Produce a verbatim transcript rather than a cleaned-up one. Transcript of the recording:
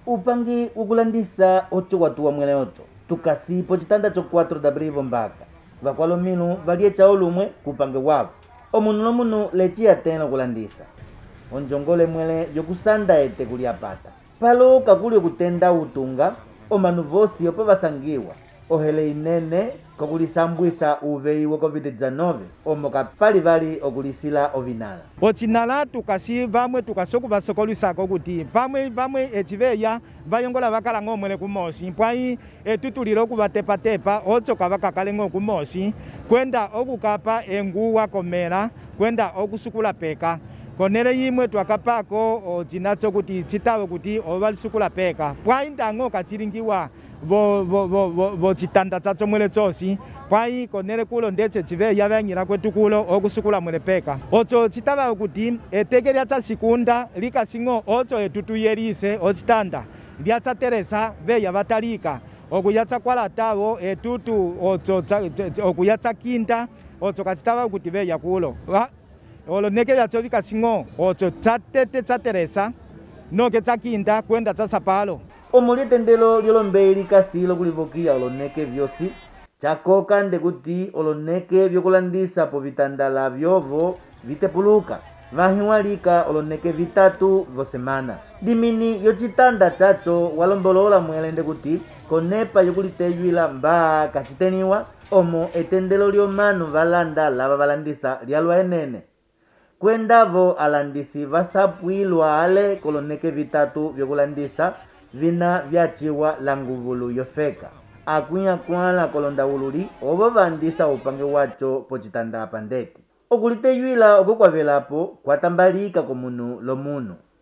upangi ukulandisa ocho watu wa mwele ocho tukasipo chitanda cho quatro de abril mbaka vakwalo minu valie chao lumwe kupange wavo omunu nomunu lechia tena kulandisa onjongole mwele yokusanda ete kuliapata palo kakuli okutenda utunga omanu vosi opo vasangiwa ohele inene kokulisambwisa uvei wa covid dix-nove omo kapali vali okulisila ovinala ochinala tukasi vamwe tukasoku vasokolisako kuti pamwe vamwe echiveya vayongola vakala ng'omwele kumosi mpwai etutulilo kuvatepatepa otsoka vakakale ng'o kumosi kwenda okukapa enguwa komela kwenda okusukula peka konele yimwe twakapako ochinatso kuti chitawe kuti ovalisukula peka pwai ndango kachilingiwa vo vo vo vo chitanda chacho mwele chosi pwai konele kulo ndeche chive yavanyira kwetu kulo okusukula mwele peka ocho chitava kuti eteke lya sikunda likasingo ocho etutuyelise ochitanda lya teresa veya vatalika okuyatsa kwalatawo etutu ocho okuyatsa kinda ocho kachitava kuti veya kulo oloneke lyacho vikasingo ocho chatete chateresa noke chakinda kwenda chasapalo omuli tendelo lyolombe likasilo kulivokia oloneke vyosi chakoka ndekuti oloneke vyokulandisa po vitandala vyovo vitepuluka vahiwalika oloneke vitatu vosemana dimini yochitanda chacho walombolola mwele ndekuti konepa yokuliteyuila mba kachiteniwa omo etendelo lyomanu valanda lava valandisa lyalwa enene kwendavo alandisi vasapwilwa ale koloneke vitatu vyokulandisa vina vyachiwa la nguvulu yofeka akunya kwala kolonda ululi ovo vandisa upange wacho pochitanda pandeti okuliteyuila okukwavelapo kwatambalika komunu lomunu